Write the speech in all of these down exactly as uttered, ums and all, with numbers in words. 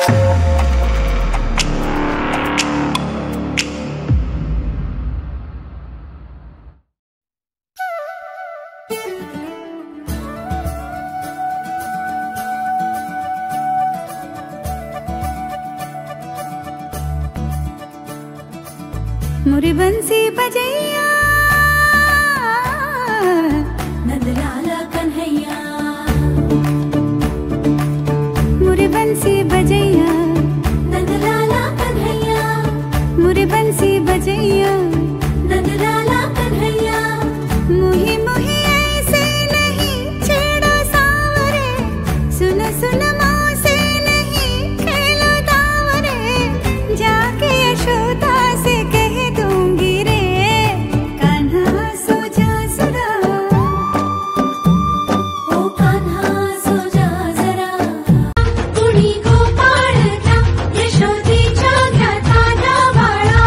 मोरी बंसी बजैया नंदलाला कन्हैया, मोरी बंसी बजैया नंदलाला कन्हैया, मोरी बंसी बजैया नंदलाला कन्हैया। मुही मुही ऐसे नहीं छेड़ो सांवरे, सुनो सुनो मौसे नहीं खेलो दावरे, जाके यशोदा से कह दूंगी रे, कान्हा सो जा जरा, ओ कान्हा सो जा जरा। कुणी गोपाळ घ्या यशोदेच्या घ्या ताजा बाळा,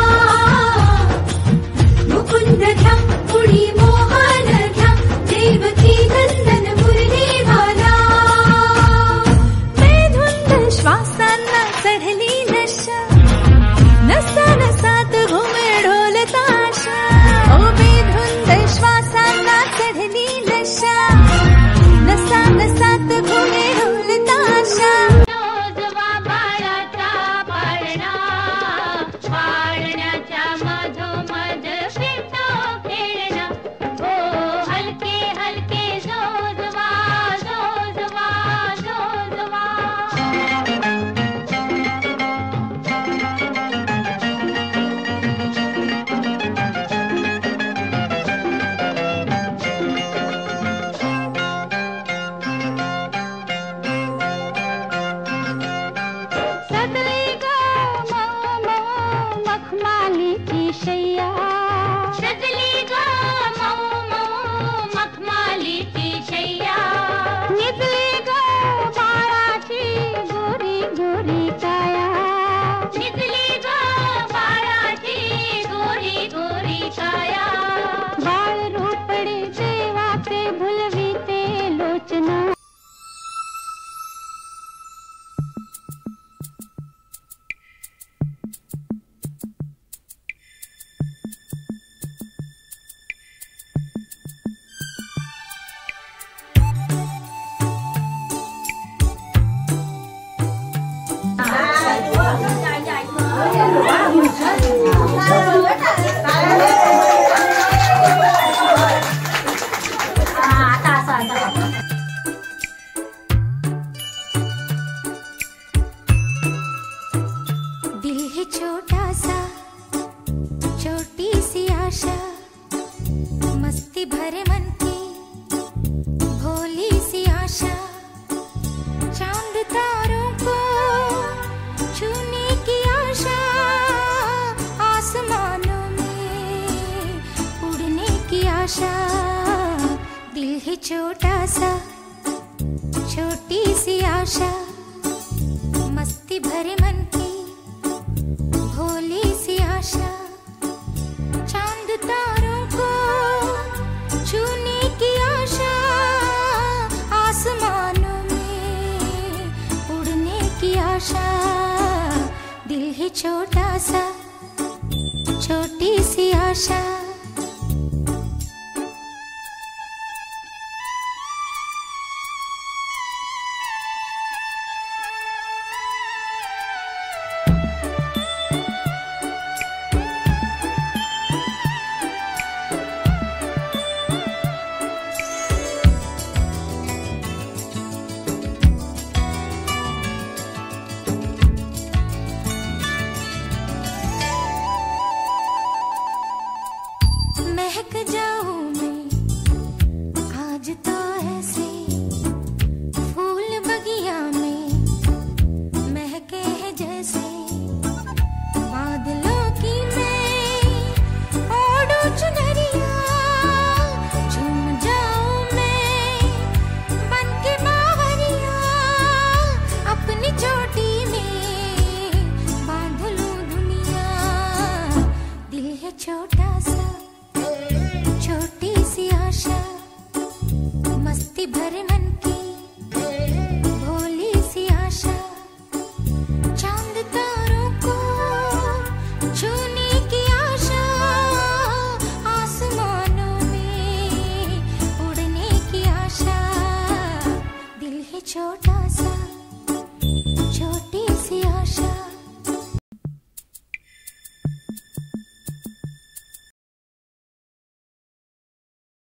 मुकुंद घ्या कुणी मोहन घ्या देवकी नंदन मुरलीवाला। बेधुंद श्वासांना चढली नशा, नसा नसात घुमे ढोल ताशा, ओ बेधुंद श्वासांना चढली नशा, नसा नसात घुमे ढोल ताशा। जोजवा बाळाचा पाळणा, पाळण्याच्या मधोमध फिरतो खेळणा, ओ हलके हलके जोजवा जोजवा जोजवा। सदरी ग मऊ मऊ मखमालीची शय्या, सजली ग मऊ मऊ मखमालीची शय्या, निजली ग बाळाची गोरी गोरी काया, निजली ग बाळाची गोरी गोरी काया। बाळ रूपडे देवाचे भुलविते लोचना, दिल है छोटा सा छोटी सी आशा, मस्ती भरे मन की भोली सी आशा, चांद तारों को छूने की आशा, आसमानों में उड़ने की आशा। दिल है छोटा सा छोटी सी आशा, मस्ती भरे मन की भोली सी आशा, चांद तारों को छूने की आशा, आसमानों में उड़ने की आशा। दिल है छोटा सा छोटी सी आशा। छोटा